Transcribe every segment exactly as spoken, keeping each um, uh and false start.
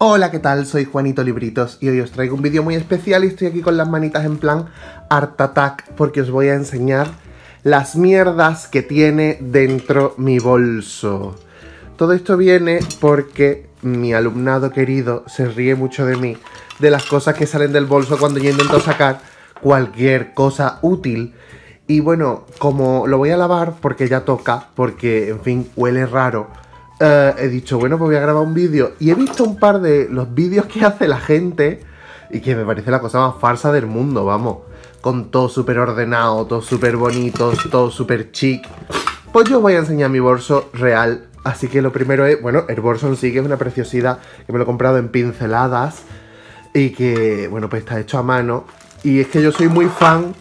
Hola, ¿qué tal? Soy Juanito Libritos y hoy os traigo un vídeo muy especial y estoy aquí con las manitas en plan Art Attack porque os voy a enseñar las mierdas que tiene dentro mi bolso. Todo esto viene porque mi alumnado querido se ríe mucho de mí, de las cosas que salen del bolso cuando yo intento sacar cualquier cosa útil. Y bueno, como lo voy a lavar porque ya toca, porque en fin, huele raro, uh, he dicho, bueno, pues voy a grabar un vídeo. Y he visto un par de los vídeos que hace la gente y que me parece la cosa más farsa del mundo, vamos. Con todo súper ordenado, todo súper bonito, todo súper chic. Pues yo os voy a enseñar mi bolso real. Así que lo primero es, bueno, el bolso en sí, que es una preciosidad, que me lo he comprado en pinceladas y que, bueno, pues está hecho a mano. Y es que yo soy muy fan...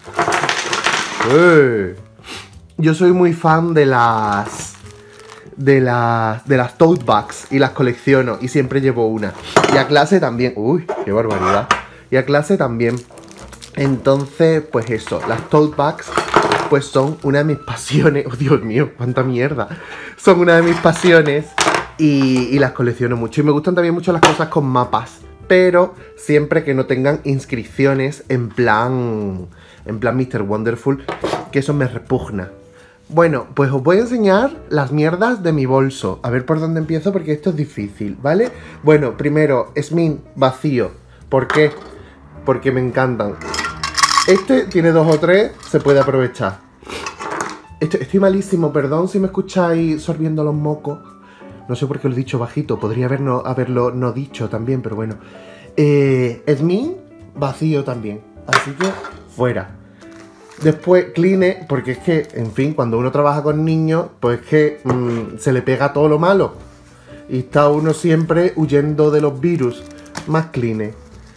¡Eh! Yo soy muy fan de las... De las... De las tote bags y las colecciono y siempre llevo una. Y a clase también... ¡Uy! ¡Qué barbaridad! Y a clase también. Entonces, pues eso, las tote bags pues son una de mis pasiones. ¡Oh, Dios mío! ¡Cuánta mierda! Son una de mis pasiones y, y las colecciono mucho. Y me gustan también mucho las cosas con mapas, pero siempre que no tengan inscripciones en plan... En plan mister Wonderful, que eso me repugna. Bueno, pues os voy a enseñar las mierdas de mi bolso. A ver por dónde empiezo porque esto es difícil, ¿vale? Bueno, primero, Smint vacío. ¿Por qué? Porque me encantan. Este tiene dos o tres, se puede aprovechar. Estoy, estoy malísimo, perdón si me escucháis sorbiendo los mocos. No sé por qué lo he dicho bajito, podría haber no, haberlo no dicho también, pero bueno. Eh, Smint vacío también, así que fuera. Después Kleenex, porque es que, en fin, cuando uno trabaja con niños, pues es que mmm, se le pega todo lo malo. Y está uno siempre huyendo de los virus. Más Kleenex.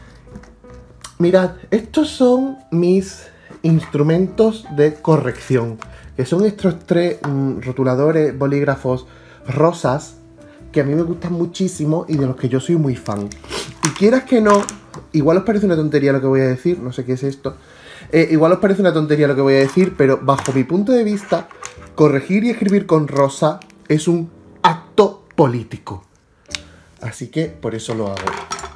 Mirad, estos son mis instrumentos de corrección, que son estos tres mmm, rotuladores, bolígrafos rosas, que a mí me gustan muchísimo y de los que yo soy muy fan. Y quieras que no, igual os parece una tontería lo que voy a decir, no sé qué es esto. Eh, igual os parece una tontería lo que voy a decir, pero bajo mi punto de vista, corregir y escribir con rosa es un acto político. Así que por eso lo hago.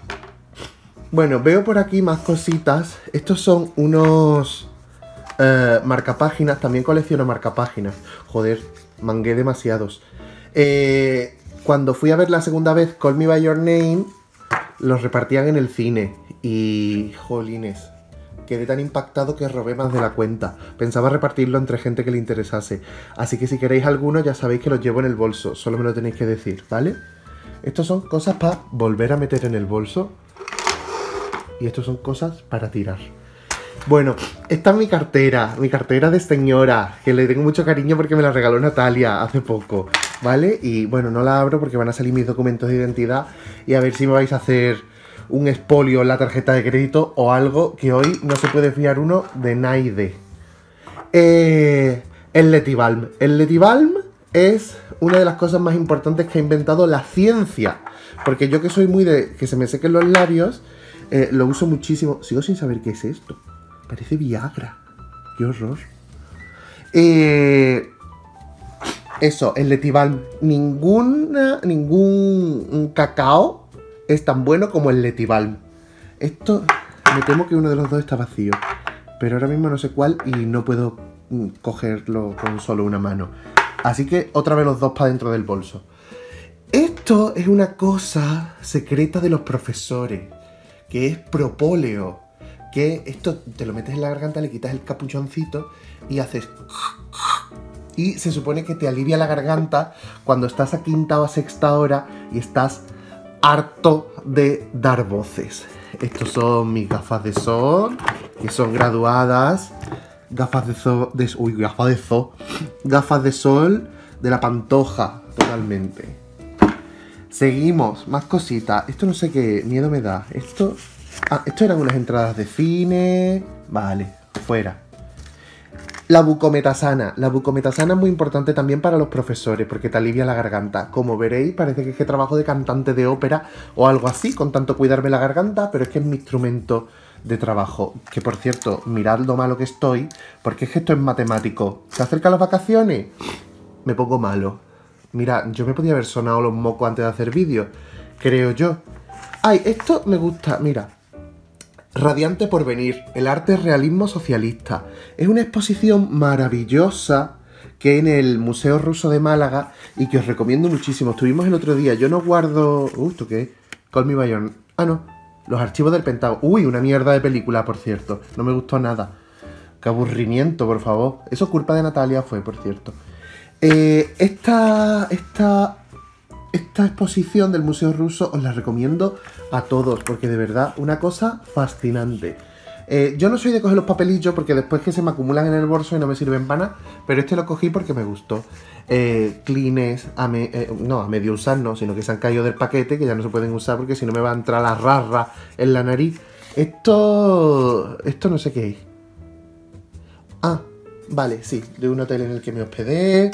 Bueno, veo por aquí más cositas. Estos son unos eh, marcapáginas. También colecciono marcapáginas. Joder, mangué demasiados. Eh, cuando fui a ver la segunda vez Call Me By Your Name, los repartían en el cine. Y... jolines... quedé tan impactado que robé más de la cuenta. Pensaba repartirlo entre gente que le interesase. Así que si queréis alguno ya sabéis que los llevo en el bolso. Solo me lo tenéis que decir, ¿vale? Estos son cosas para volver a meter en el bolso. Y estos son cosas para tirar. Bueno, esta es mi cartera. Mi cartera de señora. Que le tengo mucho cariño porque me la regaló Natalia hace poco. ¿Vale? Y bueno, no la abro porque van a salir mis documentos de identidad. Y a ver si me vais a hacer... un expolio en la tarjeta de crédito o algo, que hoy no se puede fiar uno de nadie. Eh, el Letibalm. El Letibalm es una de las cosas más importantes que ha inventado la ciencia. Porque yo que soy muy de que se me sequen los labios, eh, lo uso muchísimo. Sigo sin saber qué es esto. Parece Viagra. Qué horror. Eh, eso, el Letibalm. Ninguna, ningún cacao es tan bueno como el Letibalm. Esto, me temo que uno de los dos está vacío. Pero ahora mismo no sé cuál y no puedo cogerlo con solo una mano. Así que otra vez los dos para dentro del bolso. Esto es una cosa secreta de los profesores, que es propóleo. Que esto te lo metes en la garganta, le quitas el capuchoncito y haces... Y se supone que te alivia la garganta cuando estás a quinta o a sexta hora y estás... harto de dar voces. Estos son mis gafas de sol, que son graduadas. Gafas de sol, de, uy, gafas de sol, gafas de sol de la Pantoja, totalmente. Seguimos, más cositas. Esto no sé qué miedo me da. Esto, ah, esto eran unas entradas de cine. Vale, fuera. La bucometasana. La bucometasana es muy importante también para los profesores porque te alivia la garganta. Como veréis, parece que es que trabajo de cantante de ópera o algo así, con tanto cuidarme la garganta, pero es que es mi instrumento de trabajo. Que por cierto, mirad lo malo que estoy, porque es que esto es matemático. ¿Se acercan las vacaciones? Me pongo malo. Mira, yo me podía haber sonado los mocos antes de hacer vídeos, creo yo. Ay, esto me gusta, mira. Radiante Porvenir, el arte realismo socialista. Es una exposición maravillosa que hay en el Museo Ruso de Málaga y que os recomiendo muchísimo. Estuvimos el otro día, yo no guardo... Uh, ¿esto qué es? Call Me By Your... Ah, no. Los archivos del Pentágono. Uy, una mierda de película, por cierto. No me gustó nada. Qué aburrimiento, por favor. Eso es culpa de Natalia fue, por cierto. Eh, esta... Esta... Esta exposición del Museo Ruso os la recomiendo a todos, porque de verdad, una cosa fascinante. Eh, yo no soy de coger los papelillos porque después que se me acumulan en el bolso y no me sirven para nada, pero este lo cogí porque me gustó. Eh, Kleenex, a me, eh, no, a medio usar no, sino que se han caído del paquete, que ya no se pueden usar porque si no me va a entrar la rarra en la nariz. Esto... Esto no sé qué es. Ah, vale, sí, de un hotel en el que me hospedé.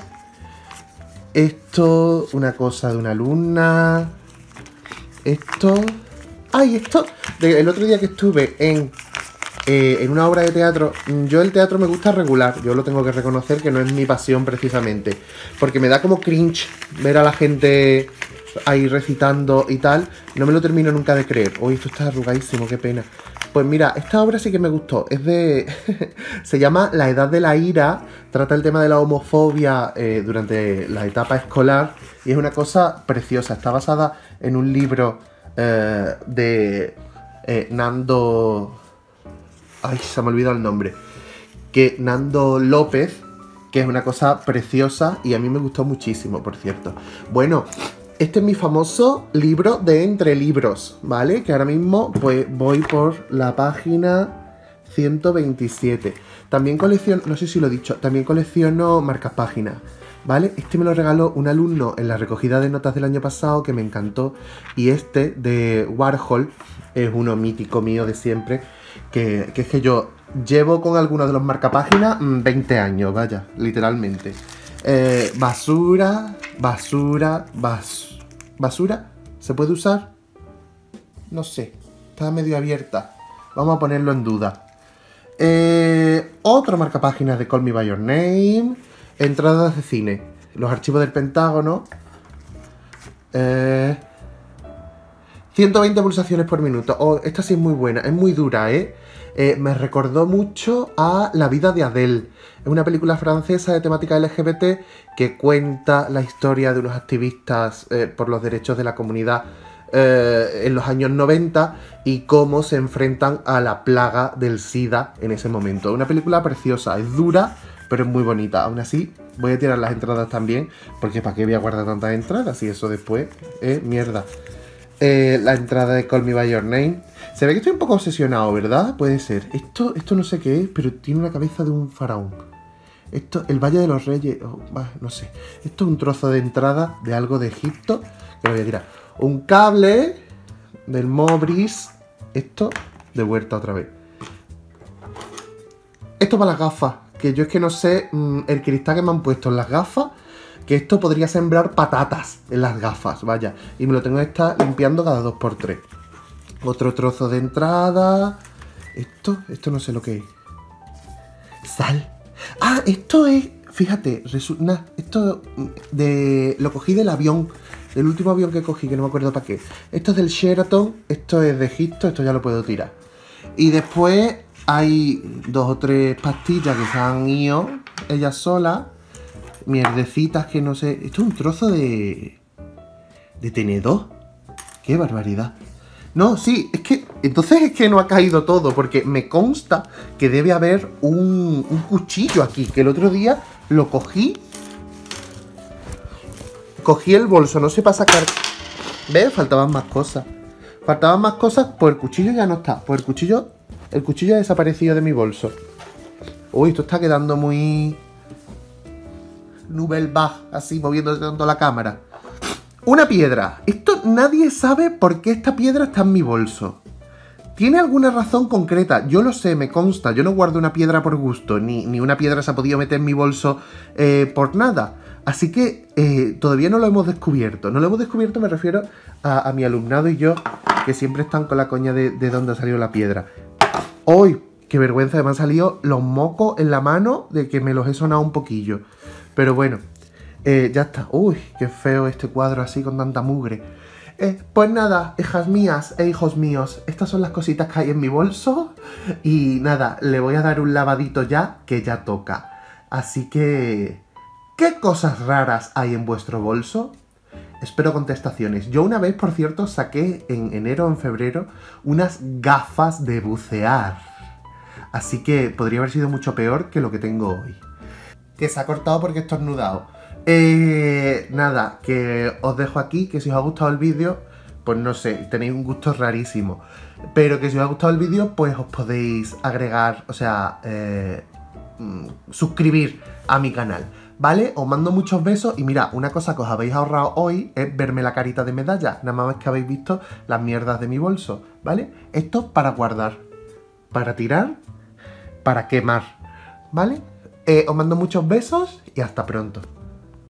Esto, una cosa de una alumna. Esto... ¡Ay, esto! De, el otro día que estuve en, eh, en una obra de teatro, yo el teatro me gusta regular, yo lo tengo que reconocer que no es mi pasión precisamente, porque me da como cringe ver a la gente ahí recitando y tal, no me lo termino nunca de creer. Uy, esto está arrugadísimo, qué pena. Pues mira, esta obra sí que me gustó, es de... se llama La Edad de la Ira, trata el tema de la homofobia eh, durante la etapa escolar y es una cosa preciosa, está basada en un libro eh, de eh, Nando... Ay, se me ha olvidado el nombre. Que Nando López, que es una cosa preciosa y a mí me gustó muchísimo, por cierto. Bueno... Este es mi famoso libro de entre libros, ¿vale? Que ahora mismo pues voy por la página ciento veintisiete. También colecciono, no sé si lo he dicho, también colecciono marcas páginas, ¿vale? Este me lo regaló un alumno en la recogida de notas del año pasado que me encantó. Y este de Warhol es uno mítico mío de siempre, que, que es que yo llevo con algunos de los marcapáginas veinte años, vaya, literalmente. Eh, basura, basura, bas, basura, ¿se puede usar? No sé, está medio abierta. Vamos a ponerlo en duda. Eh, otro marcapáginas de Call Me By Your Name. Entradas de cine. Los archivos del Pentágono. Eh, ciento veinte pulsaciones por minuto. Oh, esta sí es muy buena, es muy dura, ¿eh? Eh, me recordó mucho a La vida de Adele. Es una película francesa de temática L G B T que cuenta la historia de unos activistas eh, por los derechos de la comunidad eh, en los años noventa y cómo se enfrentan a la plaga del SIDA en ese momento. Es una película preciosa, es dura, pero es muy bonita. Aún así, voy a tirar las entradas también, porque ¿para qué voy a guardar tantas entradas? Y eso después es mierda. Eh, la entrada de Call Me By Your Name. Se ve que estoy un poco obsesionado, ¿verdad? Puede ser. Esto, esto no sé qué es, pero tiene una cabeza de un faraón. Esto, el Valle de los Reyes, oh, bah, no sé. Esto es un trozo de entrada de algo de Egipto, que lo voy a tirar. Un cable del Mobris. Esto, de vuelta otra vez. Esto para las gafas, que yo es que no sé mmm, el cristal que me han puesto en las gafas, que esto podría sembrar patatas en las gafas, vaya. Y me lo tengo que estar limpiando cada dos por tres. Otro trozo de entrada. Esto, esto no sé lo que es. Sal. Ah, esto es, fíjate, nah, esto de lo cogí del avión, del último avión que cogí, que no me acuerdo para qué. Esto es del Sheraton, esto es de Egipto, esto ya lo puedo tirar. Y después hay dos o tres pastillas que se han ido ellas solas. Mierdecitas que no sé. Esto es un trozo de... de tenedor. Qué barbaridad. No, sí, es que... Entonces es que no ha caído todo, porque me consta que debe haber un, un cuchillo aquí, que el otro día lo cogí. Cogí el bolso, no sé para sacar... ¿Ves? Faltaban más cosas. Faltaban más cosas, pues el cuchillo ya no está. Pues el cuchillo... El cuchillo ha desaparecido de mi bolso. Uy, esto está quedando muy... Nubelbach, así, moviéndose tanto la cámara. Una piedra. Esto nadie sabe por qué esta piedra está en mi bolso. ¿Tiene alguna razón concreta? Yo lo sé, me consta. Yo no guardo una piedra por gusto. Ni, ni una piedra se ha podido meter en mi bolso eh, por nada. Así que eh, todavía no lo hemos descubierto. No lo hemos descubierto, me refiero a, a mi alumnado y yo, que siempre están con la coña de, de dónde ha salido la piedra. ¡Uy! ¡Qué vergüenza! Me han salido los mocos en la mano de que me los he sonado un poquillo. Pero bueno, eh, ya está. Uy, qué feo este cuadro así con tanta mugre. Eh, pues nada, hijas mías e hijos míos, estas son las cositas que hay en mi bolso. Y nada, le voy a dar un lavadito ya, que ya toca. Así que... ¿qué cosas raras hay en vuestro bolso? Espero contestaciones. Yo una vez, por cierto, saqué en enero o en febrero unas gafas de bucear. Así que podría haber sido mucho peor que lo que tengo hoy. Que se ha cortado porque he estornudado. Eh, nada, que os dejo aquí, que si os ha gustado el vídeo, pues no sé, tenéis un gusto rarísimo. Pero que si os ha gustado el vídeo, pues os podéis agregar, o sea, eh, suscribir a mi canal, ¿vale? Os mando muchos besos y mira, una cosa que os habéis ahorrado hoy es verme la carita de medalla, nada más que habéis visto las mierdas de mi bolso, ¿vale? Esto para guardar, para tirar, para quemar, ¿vale? Eh, os mando muchos besos y hasta pronto.